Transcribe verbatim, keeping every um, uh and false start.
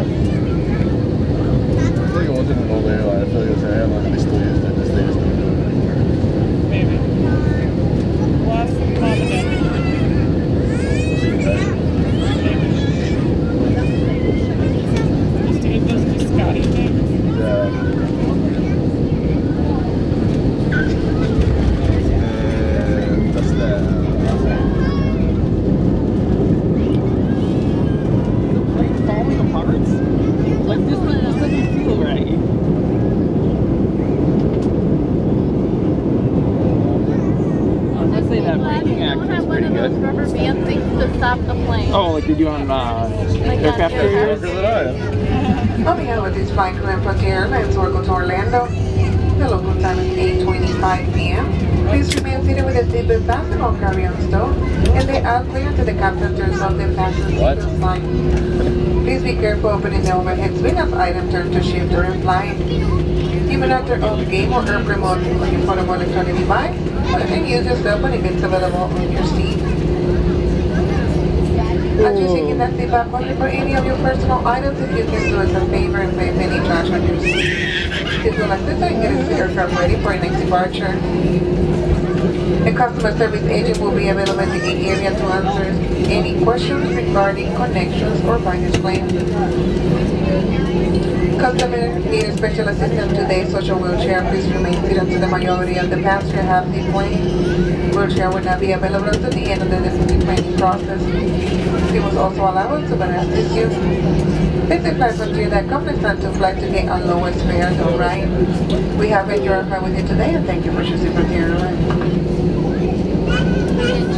feel like it wasn't an old airline. I feel like it was an airline that they still used it. Just they just don't do it anymore. Maybe. We'll ask them mom and dad. See you guys. Just to give those to Scotty things. Yeah. And that's that. Like falling apart? Like this one just doesn't feel right. I'm gonna say that braking action is pretty good. Rubber band things to stop the plane. Oh, like they do on uh, Like on aircraft carriers? Longer than I am. On behalf of this flight crew and Frontier Airlines, welcome to Orlando. The local time is eight twenty-five p m Please remain seated with a seatbelt fastened or carry-on stowed, and they are clear to the captain turns off the fasten seatbelt sign. Please be careful opening the overhead swing as items turn to shift during flying. You may not turn off the game or air remote on your portable electronic device, and use your cell phone if it's available on your seat. As you're taking that seat back only for any of your personal items, if you can do us a favor and place any trash on your seat. Please go like this and get the aircraft ready for your next departure. A customer service agent will be available in the gate area to answer any questions regarding connections or baggage claims. Customer need special assistance today, such a wheelchair. Please remain seated until the majority of the passengers have the plane. Wheelchair will not be available until the end of the detraining process. It was also allowed to better assist you. This is Flight Frontier dot com. It's not to fly to get on lowest fare, no right. We have enjoyed our flight with you today, and thank you for choosing Frontier Airlines.